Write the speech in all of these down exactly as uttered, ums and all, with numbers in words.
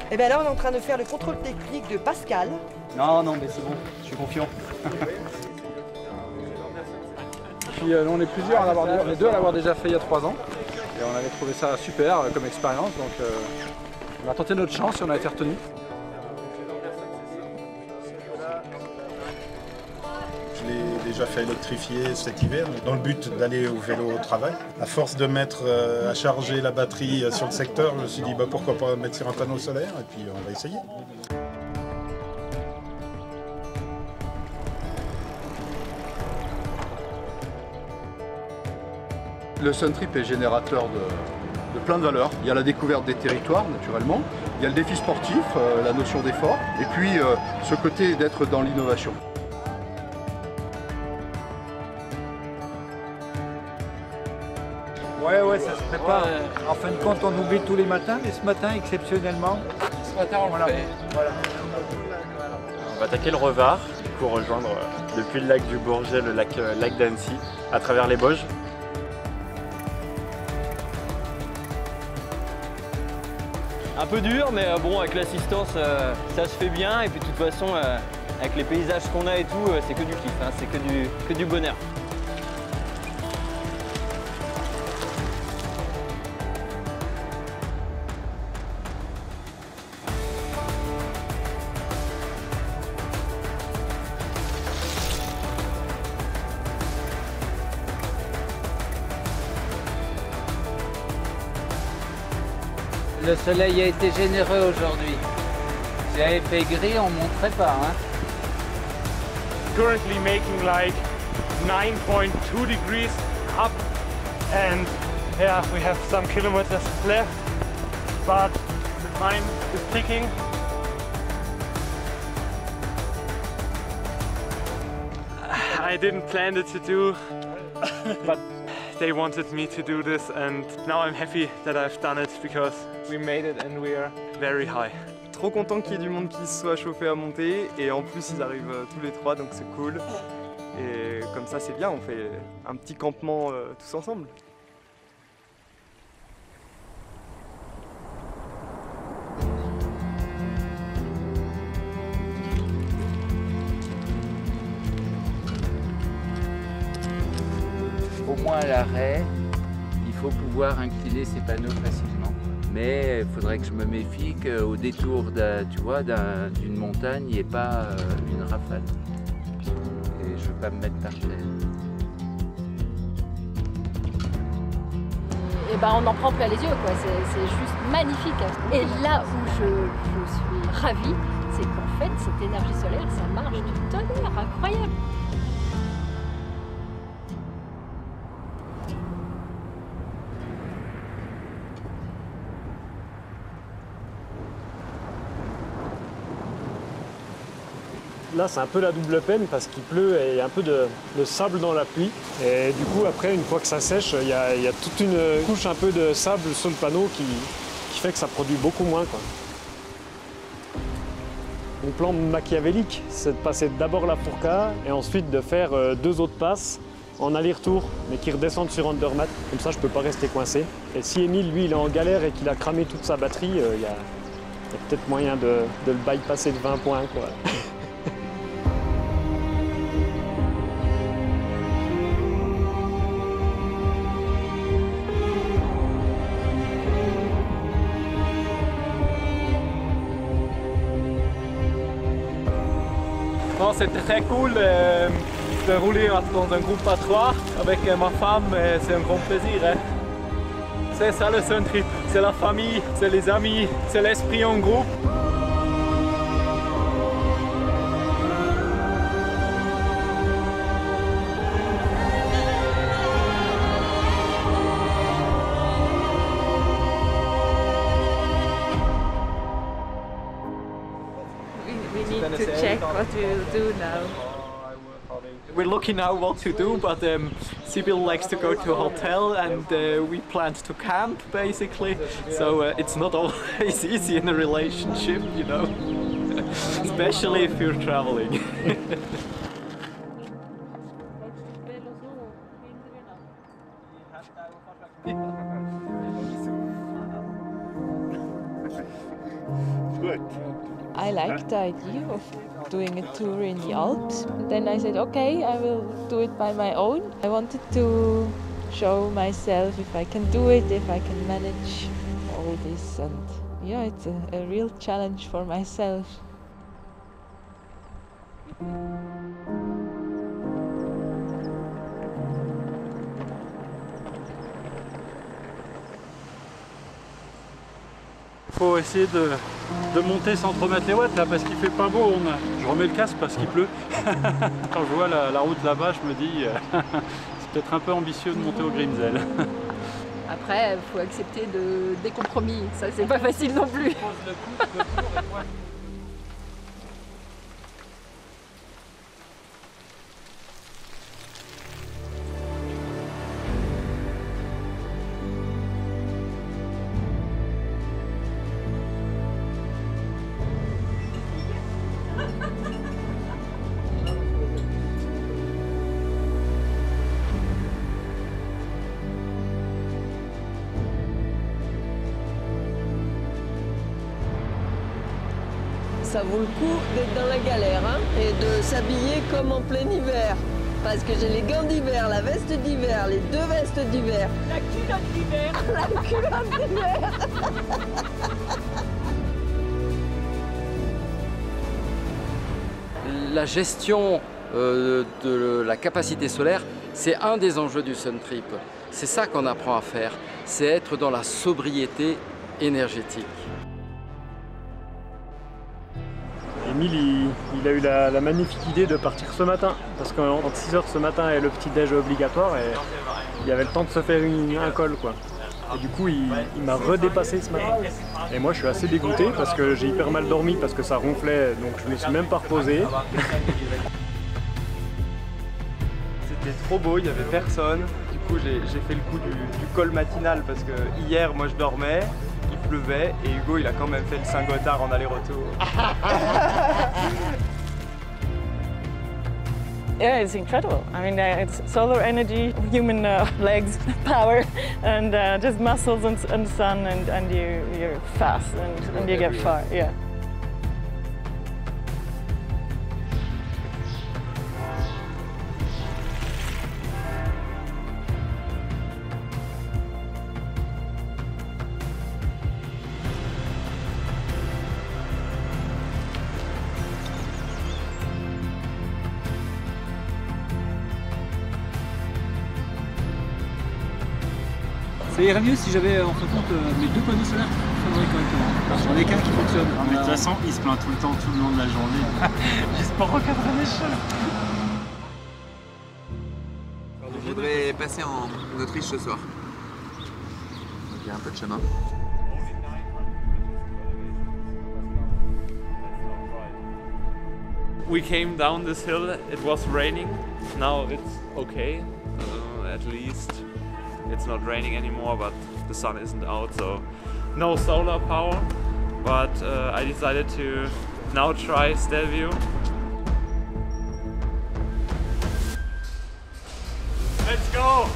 Et bien là, on est en train de faire le contrôle technique de Pascal. Non, non, mais c'est bon, je suis confiant. Puis euh, on est plusieurs, à l'avoir, on est deux à l'avoir déjà fait il y a trois ans. Et on avait trouvé ça super euh, comme expérience, donc euh, on a tenté notre chance et on a été retenu. Je l'ai déjà fait électrifier cet hiver dans le but d'aller au vélo au travail. À force de mettre euh, à charger la batterie euh, sur le secteur, je me suis dit bah, pourquoi pas mettre sur un panneau solaire et puis on va essayer. Le Suntrip est générateur de, de plein de valeurs. Il y a la découverte des territoires, naturellement. Il y a le défi sportif, euh, la notion d'effort. Et puis, euh, ce côté d'être dans l'innovation. Ouais, ouais, ça se prépare. Ouais. En fin de compte, on oublie tous les matins, mais ce matin, exceptionnellement, ce matin, on voilà. le fait. Voilà. On va attaquer le Revard, du coup rejoindre euh, depuis le lac du Bourget, le lac, euh, lac d'Annecy, à travers les Bauges. Un peu dur, mais euh, bon, avec l'assistance, euh, ça se fait bien. Et puis de toute façon, euh, avec les paysages qu'on a et tout, euh, c'est que du kiff, hein, c'est que du, que du bonheur. Le soleil a été généreux aujourd'hui. Si avait fait gris, on ne monterait pas. Hein. Currently making like nine point two degrees up, and yeah, we have some kilometers left, but the time is ticking. I didn't plan it to do, but they wanted me to do this, and now I'm happy that I've done it because we made it and we are very high. Trop content qu'il y ait du monde qui se soit chauffé à monter, et en plus ils arrivent euh, tous les trois, donc c'est cool. Et comme ça c'est bien, on fait un petit campement euh, tous ensemble. Au moins à l'arrêt, il faut pouvoir incliner ses panneaux facilement. Mais il faudrait que je me méfie qu'au détour d'une montagne, il n'y ait pas euh, une rafale. Et je ne veux pas me mettre par terre. Et ben, on en prend plein les yeux, quoi. C'est juste magnifique. Et là où je, je suis ravie, c'est qu'en fait, cette énergie solaire, ça marche du tonnerre, incroyable. Là, c'est un peu la double peine parce qu'il pleut et il y a un peu de, de sable dans la pluie. Et du coup, après, une fois que ça sèche, il y a, il y a toute une couche un peu de sable sur le panneau qui, qui fait que ça produit beaucoup moins, quoi. Mon plan machiavélique, c'est de passer d'abord la Fourca et ensuite de faire deux autres passes en aller-retour, mais qui redescendent sur Andermatt. Comme ça, je ne peux pas rester coincé. Et si Émile, lui, il est en galère et qu'il a cramé toute sa batterie, il euh, y a, a peut-être moyen de, de le bypasser de vingt points, quoi. C'était très cool euh, de rouler dans un groupe à trois avec ma femme, c'est un grand plaisir. Hein. C'est ça le Suntrip, c'est la famille, c'est les amis, c'est l'esprit en groupe. To check what we'll do now. We're looking now what to do, but um, Sibyl likes to go to a hotel and uh, we planned to camp basically, so uh, it's not always easy in a relationship, you know, especially if you're traveling. I liked the idea of doing a tour in the Alps. Then I said, okay, I will do it by my own. I wanted to show myself if I can do it, if I can manage all this. And yeah, it's a, a real challenge for myself. Il faut essayer de, de monter sans trop mettre les watts là parce qu'il fait pas beau. On a... Je remets le casque parce qu'il pleut. Quand je vois la, la route là-bas, je me dis euh, c'est peut-être un peu ambitieux de monter au Grimsel. Après, il faut accepter de, des compromis. Ça, c'est pas facile non plus. Ça vaut le coup d'être dans la galère hein, et de s'habiller comme en plein hiver. Parce que j'ai les gants d'hiver, la veste d'hiver, les deux vestes d'hiver. La culotte d'hiver. La culotte d'hiver. La gestion euh, de la capacité solaire, c'est un des enjeux du Sun Trip. C'est ça qu'on apprend à faire, c'est être dans la sobriété énergétique. Emile, il, il a eu la, la magnifique idée de partir ce matin, parce qu'entre six heures ce matin et le petit-déj obligatoire, et il y avait le temps de se faire une, un col, quoi. Et du coup, il, il m'a redépassé ce matin. Et moi, je suis assez dégoûté, parce que j'ai hyper mal dormi, parce que ça ronflait, donc je me suis même pas reposé. C'était trop beau, il n'y avait personne. Du coup, j'ai fait le coup du, du col matinal, parce que hier, moi, je dormais. Il pleuvait et Hugo il a quand même fait le Saint-Gothard en aller-retour. Yeah, it's incredible. I mean, uh, it's solar energy, human uh, legs, power, and uh, just muscles and, and sun, and, and you, you're fast and, and you get far. Yeah. Ça irait mieux si j'avais en fin de compte mes deux panneaux solaires qui fonctionneraient correctement. J'en ai qu'un qui fonctionne. Non, mais de toute façon, il se plaint tout le temps, tout le long de la journée. Juste pour recadrer les cheveux. Je voudrais passer en Autriche ce soir. Il y a un peu de chemin. We came down this hill, it was raining. Now it's okay, uh, at least. It's not raining anymore, but the sun isn't out, so no solar power. But uh, I decided to now try Stelvio. Let's go!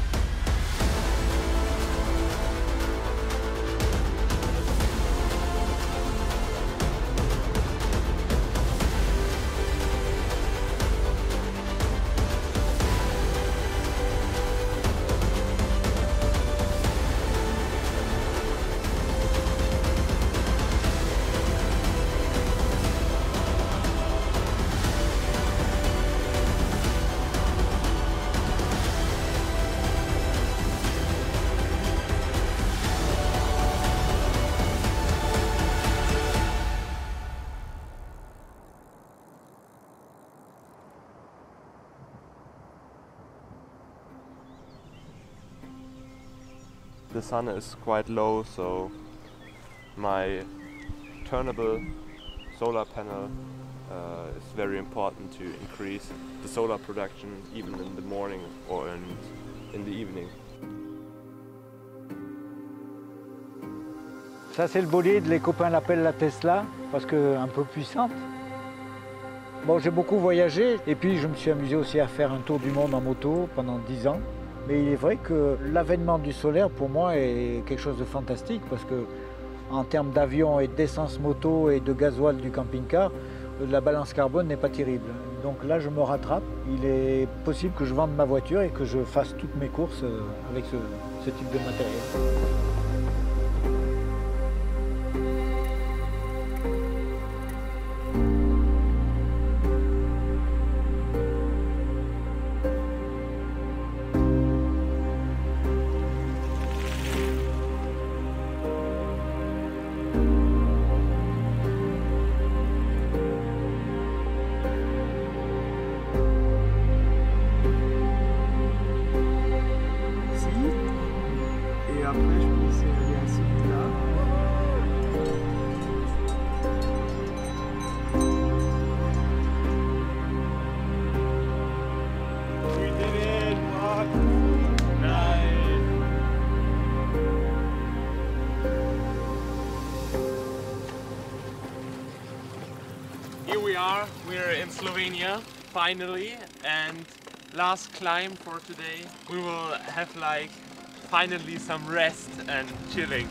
The sun is quite low, so my turnable solar panel uh, is very important to increase the solar production even in the morning or in, in the evening. Ça c'est le bolide, les copains l'appellent la Tesla parce qu'un peu puissante. Bon, j'ai beaucoup voyagé et puis je me suis amusé aussi à faire un tour du monde en moto pendant dix ans. Mais il est vrai que l'avènement du solaire pour moi est quelque chose de fantastique parce que En termes d'avion et d'essence moto et de gasoil du camping-car, la balance carbone n'est pas terrible. Donc là, je me rattrape. Il est possible que je vende ma voiture et que je fasse toutes mes courses avec ce, ce type de matériel. Après, je pensais aller à ce là. Here we are, we're in Slovenia, finally, and last climb for today. We will have like finally some rest and chilling.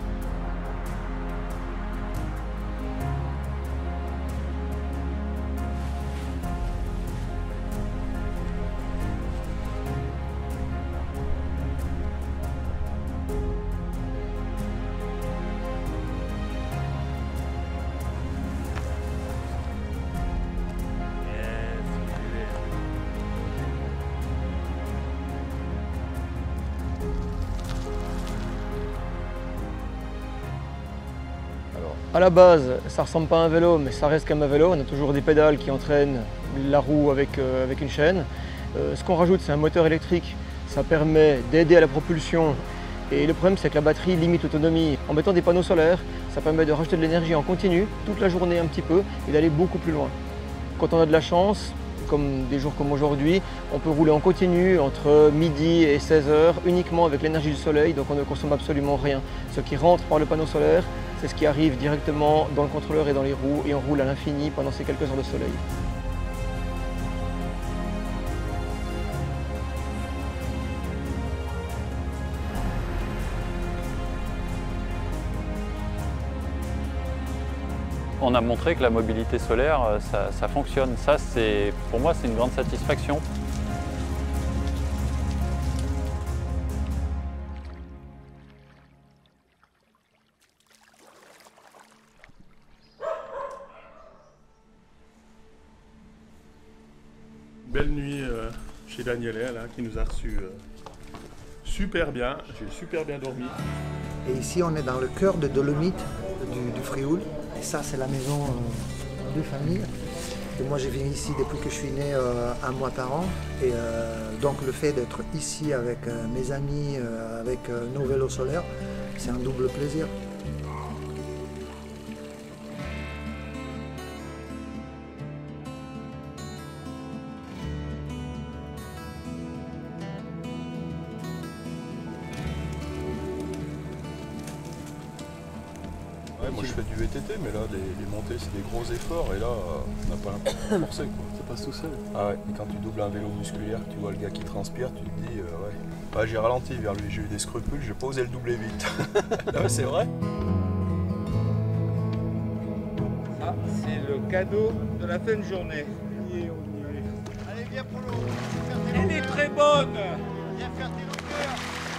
À la base, ça ressemble pas à un vélo, mais ça reste comme un vélo. On a toujours des pédales qui entraînent la roue avec, euh, avec une chaîne. Euh, ce qu'on rajoute, c'est un moteur électrique. Ça permet d'aider à la propulsion. Et le problème, c'est que la batterie limite l'autonomie. En mettant des panneaux solaires, ça permet de rajouter de l'énergie en continu, toute la journée un petit peu, et d'aller beaucoup plus loin. Quand on a de la chance, comme des jours comme aujourd'hui, on peut rouler en continu entre midi et seize heures uniquement avec l'énergie du soleil, donc on ne consomme absolument rien. Ce qui rentre par le panneau solaire, c'est ce qui arrive directement dans le contrôleur et dans les roues, et on roule à l'infini pendant ces quelques heures de soleil. On a montré que la mobilité solaire, ça, ça fonctionne. Ça, c'est, pour moi, c'est une grande satisfaction. Belle nuit euh, chez Daniele, là, qui nous a reçus euh, super bien. J'ai super bien dormi. Et ici, on est dans le cœur de Dolomites du, du Frioul. Et ça, c'est la maison euh, de famille. Et moi, je viens ici depuis que je suis né euh, un mois par an. Et euh, donc, le fait d'être ici avec euh, mes amis, euh, avec euh, nos vélos solaires, c'est un double plaisir. Ouais, moi je fais du V T T, mais là les, les montées c'est des gros efforts et là on n'a pas l'impression de forcer quoi. Ça passe tout seul. Ah ouais, et quand tu doubles un vélo musculaire, tu vois le gars qui transpire, tu te dis euh, ouais. Ouais, j'ai ralenti vers lui, j'ai eu des scrupules, j'ai pas osé le doubler vite. Non mais c'est vrai. Ah, c'est le cadeau de la fin de journée. Allez, viens Polo. Elle est très bonne. Viens faire tes longueurs.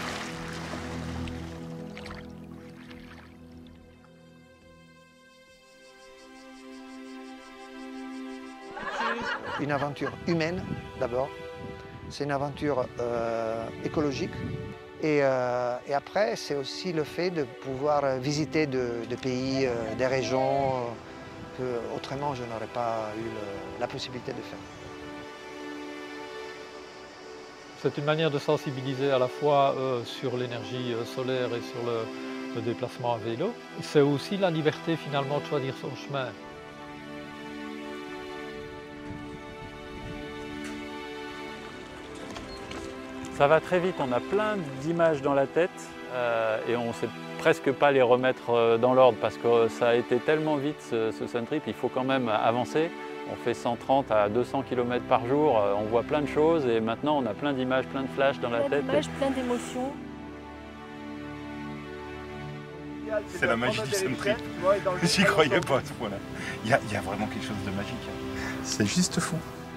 Une aventure humaine d'abord, c'est une aventure euh, écologique et, euh, et après c'est aussi le fait de pouvoir visiter de, de pays, euh, des régions euh, que autrement je n'aurais pas eu le, la possibilité de faire. C'est une manière de sensibiliser à la fois euh, sur l'énergie euh, solaire et sur le, le déplacement à vélo. C'est aussi la liberté finalement de choisir son chemin. Ça va très vite, on a plein d'images dans la tête euh, et on ne sait presque pas les remettre dans l'ordre parce que ça a été tellement vite ce, ce Sun Trip, il faut quand même avancer. On fait cent trente à deux cents kilomètres par jour, on voit plein de choses et maintenant on a plein d'images, plein de flashs dans la tête. Plein d'images, plein d'émotions. c'est la magie du Sun Trip. J'y croyais pas à ce point-là. Il y, y a vraiment quelque chose de magique. C'est juste fou.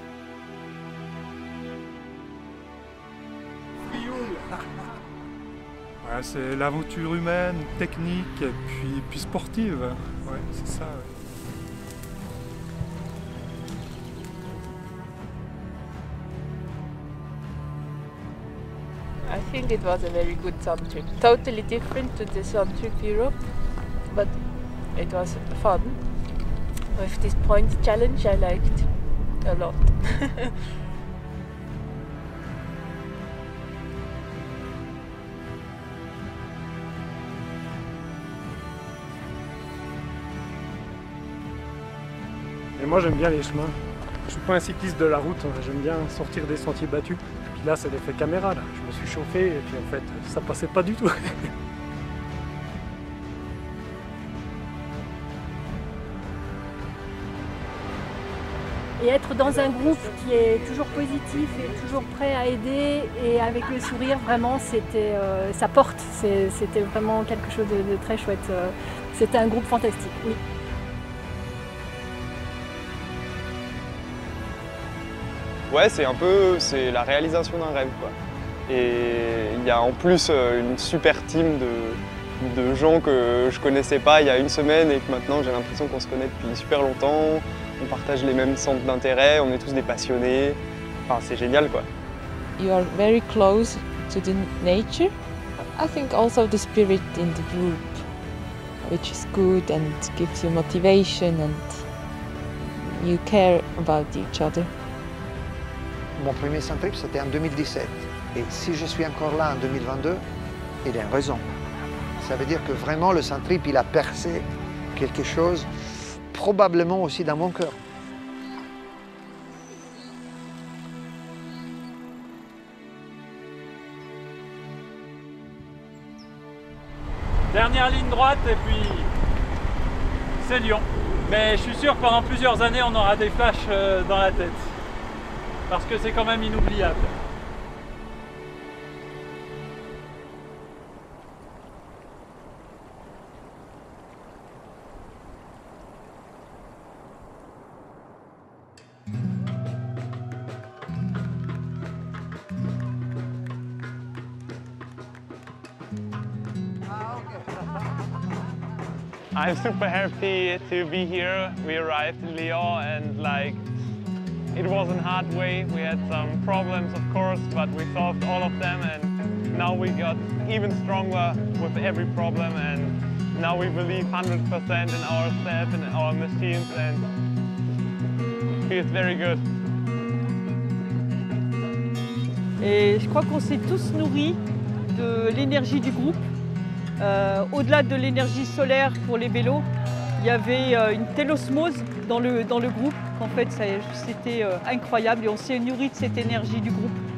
Ouais, c'est l'aventure humaine, technique et puis, puis sportive. Ouais, c'est ça. Ouais. I think it was a very good sun trip. Totally different to the sun trip Europe, but it was fun. With this point challenge I liked a lot. Et moi j'aime bien les chemins. Je suis pas un cycliste de la route, j'aime bien sortir des sentiers battus. Puis là c'est l'effet caméra, là. Je me suis chauffé et puis en fait ça passait pas du tout. Et être dans un groupe qui est toujours positif et toujours prêt à aider et avec le sourire, vraiment, c'était, euh, ça porte. C'était vraiment quelque chose de, de très chouette. C'était un groupe fantastique, oui. Ouais, c'est un peu c'est la réalisation d'un rêve, quoi. Et il y a en plus une super team de, de gens que je connaissais pas il y a une semaine et que maintenant j'ai l'impression qu'on se connaît depuis super longtemps. On partage les mêmes centres d'intérêt, on est tous des passionnés. Enfin, c'est génial, quoi. You are very close to the nature. I think also the spirit in the group, which is good and gives you motivation and you care about each other. Mon premier Sun Trip, c'était en deux mille dix-sept. Et si je suis encore là en deux mille vingt-deux, il y a une raison. Ça veut dire que vraiment le Sun Trip, il a percé quelque chose, probablement aussi dans mon cœur. Dernière ligne droite et puis c'est Lyon. Mais je suis sûr que pendant plusieurs années, on aura des flashs dans la tête. Parce que c'est quand même inoubliable. I'm super happy to be here. We arrived in Lyon and like it was a hard way. We had some problems, of course, but we solved all of them and now we got even stronger with every problem and now we believe one hundred percent in ourselves and in our machines and it feels very good. Et je crois qu'on s'est tous nourris de l'énergie du groupe. Euh, Au-delà de l'énergie solaire pour les vélos, il y avait euh, une telle osmose dans le, dans le groupe qu'en fait c'était euh, incroyable et on s'est nourri de cette énergie du groupe.